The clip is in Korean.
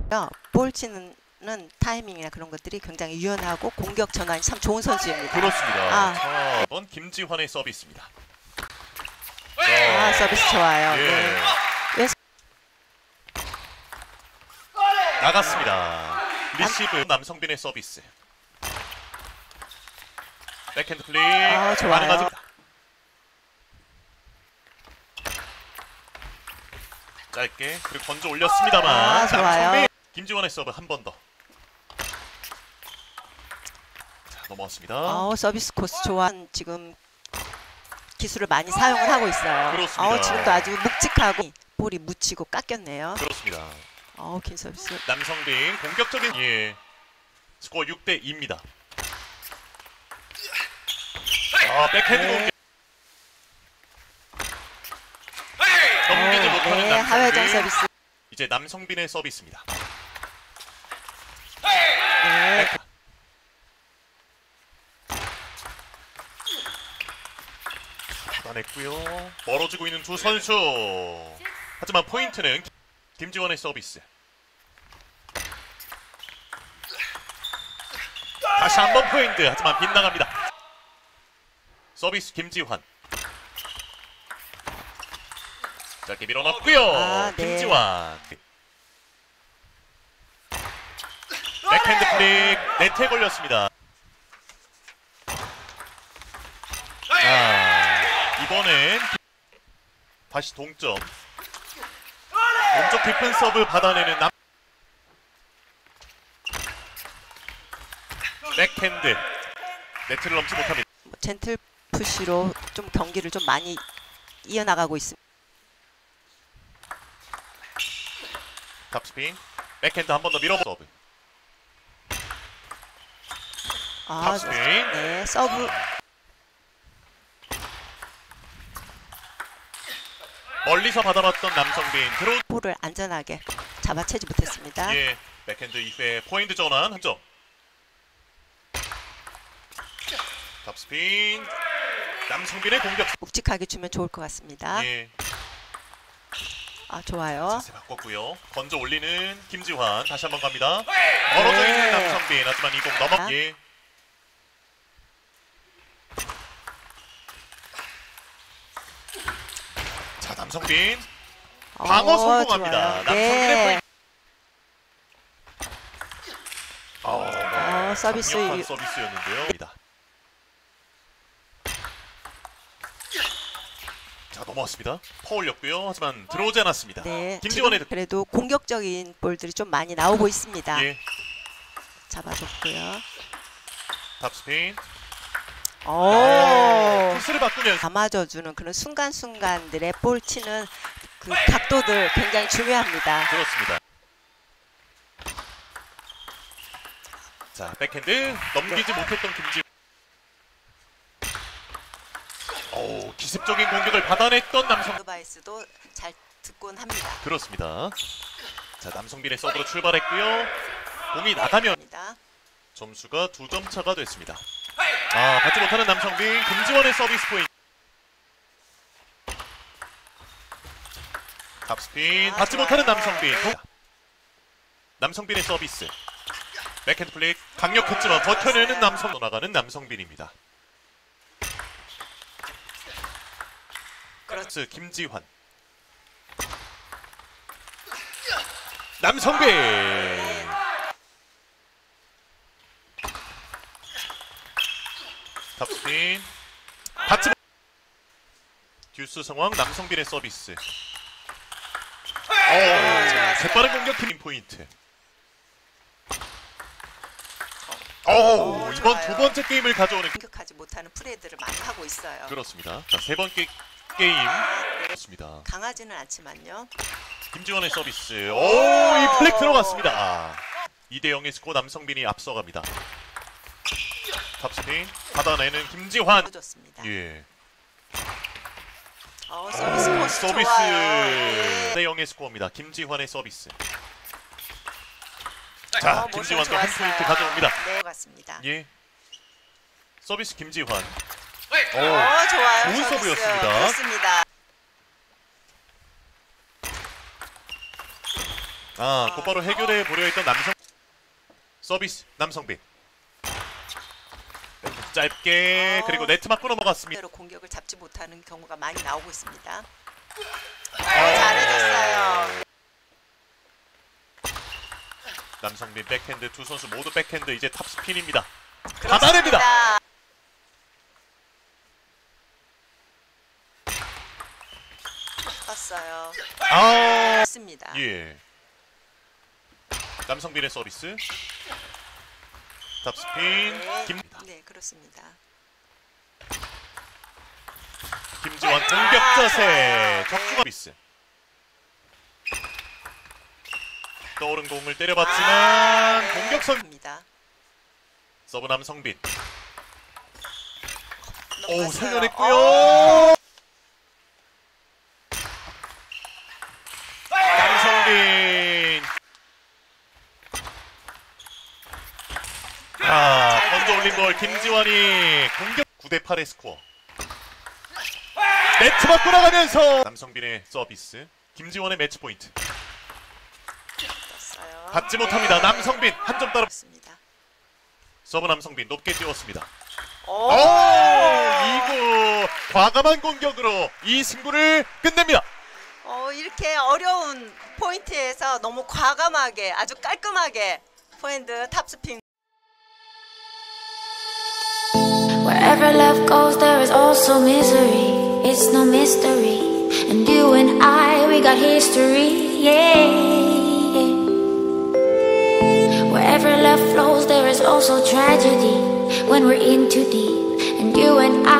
볼 치는 타이밍이나 그런 것들이 굉장히 유연하고 공격 전환이 참 좋은 선수입니다. 그렇습니다. 자, 이번 김지환의 서비스입니다. 서비스 좋아요. 예. 네. 나갔습니다. 리시브 남성빈의 서비스. 백핸드 플릭 좋아요. 가능하죠. 짧게 그리고 건져 올렸습니다만 좋아요. 남성빈 김지환의 서브 한 번 더. 자, 넘어왔습니다. 서비스 코스 좋아. 지금 기술을 많이 사용을 하고 있어요. 그렇습니다. 지금도 아주 묵직하고 볼이 묻히고 깎였네요. 그렇습니다. 긴 서비스. 남성빈 공격적인 스코어 6대 2입니다. 백핸드 공격. 넘기지 못하는 남성빈. 하회전 서비스. 이제 남성빈의 서비스입니다. 네. 받아냈고요. 멀어지고 있는 두 선수. 하지만 포인트는 김지환의 서비스. 다시 한번 포인트. 하지만 빗나갑니다. 서비스 김지환. 짧게 밀어넣고요. 네. 김지환. 백핸드 플릭 네트에 걸렸습니다. 이번엔 다시 동점. 오른쪽 깊은 서브 받아내는 백핸드 네트를 넘지 못합니다. 젠틀 푸시로 좀 경기를 좀 많이 이어나가고 있습니다. 탑스핀 백핸드 한 번 더 밀어보 서브. 탑스핀. 네, 서브. 멀리서 받아봤던 남성빈 들어. 볼을 안전하게 잡아채지 못했습니다. 예, 백핸드 이후에 포인트 전환 한 점. 탑스핀. 남성빈의 공격. 묵직하게 주면 좋을 것 같습니다. 예. 좋아요. 자세 바꿨고요. 건져 올리는 김지환 다시 한번 갑니다. 멀어져 있는 남성빈. 하지만 이 공 넘어. 예. 자, 남성빈 방어 성공합니다. 남성빈의 포인트. 서비스. 강력한 서비스였는데요. 자, 넘어왔습니다. 퍼올렸고요. 하지만 들어오지 않았습니다. 네, 김지환의 그래도 공격적인 볼들이 좀 많이 나오고 있습니다. 예. 잡아줬고요. 탑스핀. 코스를 바꾸면서 감아줘주는 그런 순간순간들의 볼 치는 그 각도들 굉장히 중요합니다. 그렇습니다. 자, 백핸드 넘기지 못했던 김지환. 기습적인 공격을 받아냈던 남성. 어드바이스도 잘 듣곤 합니다. 그렇습니다. 자, 남성빈의 서브로 출발했고요. 공이 나가면 점수가 2점 차가 됐습니다. 받지 못하는 남성빈. 김지환의 서비스 포인트. 탑스핀. 받지 못하는 남성빈. 남성빈의 서비스. 백핸드 플릭 강력했지만 버텨내는 나가는 남성빈입니다. 그렇지. 김지환. 남성빈. 탑스핀. 받지. 듀스 상황. 남성빈의 서비스. 재빠른 공격 김 포인트. 이번 두 번째 게임을 가져오는. 공격하지 못하는 플레이들을 많이 하고 있어요. 그렇습니다. 자, 세 번째 게임. 그렇습니다. 강하지는 않지만요. 김지환의 서비스. 이 플렉 들어갔습니다. 2대 0의 스코어. 남성빈이 앞서갑니다. 탑스핀 받아내는 김지환. 좋습니다. 예. 서비스. 2대 0의 스코어입니다. 김지환의 서비스. 자, 김지환도 한 포인트 가져옵니다. 네, 맞습니다. 예. 서비스 김지환. 좋아요. 좋은 서브였습니다. 그렇습니다. 곧바로 해결해 보려 했던 남성 서비스 남성빈. 짧게 그리고 네트 맞고 넘어갔습니다. 공격을 잡지 못하는 경우가 많이 나오고 있습니다. 잘해줬어요. 남성빈 백핸드, 두 선수 모두 백핸드. 이제 탑스핀입니다. 그렇습니다. 받아냅니다. 떴어요. 아, 습니다. 예. 남성빈의 서비스. 탑스핀. 네, 그렇습니다. 김지원 공격 자세. 적중 서비스. 떠오른 공을 때려봤지만 공격선. 입니다. 서브 남성빈. 오, 넘어갔어요. 살려냈고요. 남성빈. 먼저 올린 걸 김지원이 공격. 9대8의 스코어. 네트 맞고 나가면서 남성빈의 서비스. 김지원의 매치 포인트. 떴어요. 받지 못합니다. 남성빈 한 점 따라. 습니다. 서브 남성빈 높게 띄웠습니다. 오! 이구 과감한 공격으로 이 승부를 끝냅니다. 이렇게 어려운 포인트에서 너무 과감하게 아주 깔끔하게 포핸드 탑스핀. Wherever love goes, there is also misery. It's no mystery. And you and I, we got history. Yeah. Wherever love flows, there is also tragedy. When we're in too deep. And you and I.